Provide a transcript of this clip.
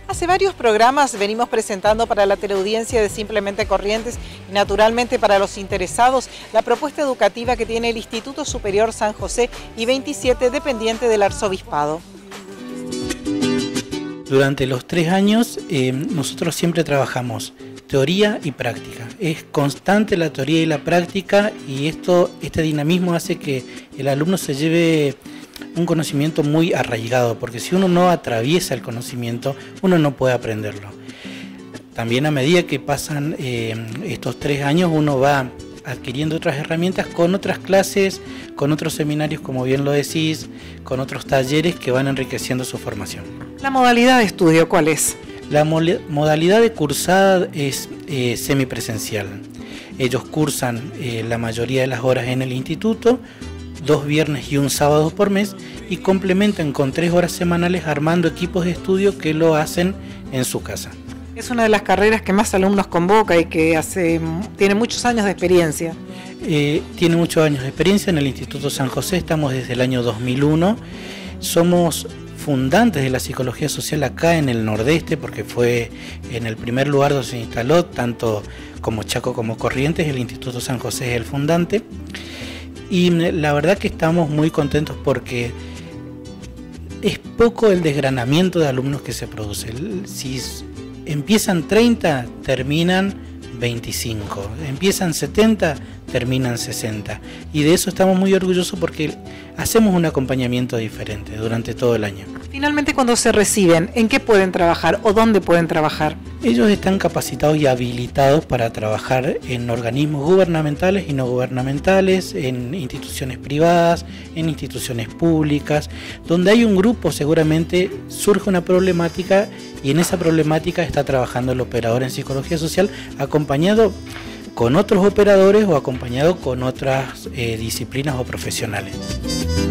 Hace varios programas venimos presentando para la teleaudiencia de Simplemente Corrientes y naturalmente para los interesados la propuesta educativa que tiene el Instituto Superior San José y 27 dependiente del Arzobispado. Durante los 3 años nosotros siempre trabajamos teoría y práctica. Es constante la teoría y la práctica y este dinamismo hace que el alumno se lleve un conocimiento muy arraigado, porque si uno no atraviesa el conocimiento, uno no puede aprenderlo. También a medida que pasan estos 3 años, uno va adquiriendo otras herramientas con otras clases, con otros seminarios, como bien lo decís, con otros talleres que van enriqueciendo su formación. ¿La modalidad de estudio cuál es? La modalidad de cursada es semipresencial. Ellos cursan la mayoría de las horas en el instituto, 2 viernes y un sábado por mes, y complementan con 3 horas semanales armando equipos de estudio que lo hacen en su casa. Es una de las carreras que más alumnos convoca y que tiene muchos años de experiencia. Tiene muchos años de experiencia en el Instituto San José, estamos desde el año 2001, somos fundantes de la psicología social acá en el nordeste, porque fue en el primer lugar donde se instaló, tanto como Chaco como Corrientes, el Instituto San José es el fundante. Y la verdad que estamos muy contentos porque es poco el desgranamiento de alumnos que se produce. Si empiezan 30, terminan 25. Empiezan 70, terminan 60. Y de eso estamos muy orgullosos porque hacemos un acompañamiento diferente durante todo el año. Finalmente, cuando se reciben, ¿en qué pueden trabajar o dónde pueden trabajar? Ellos están capacitados y habilitados para trabajar en organismos gubernamentales y no gubernamentales, en instituciones privadas, en instituciones públicas. Donde hay un grupo seguramente surge una problemática y en esa problemática está trabajando el operador en psicología social acompañado con otros operadores o acompañado con otras disciplinas o profesionales.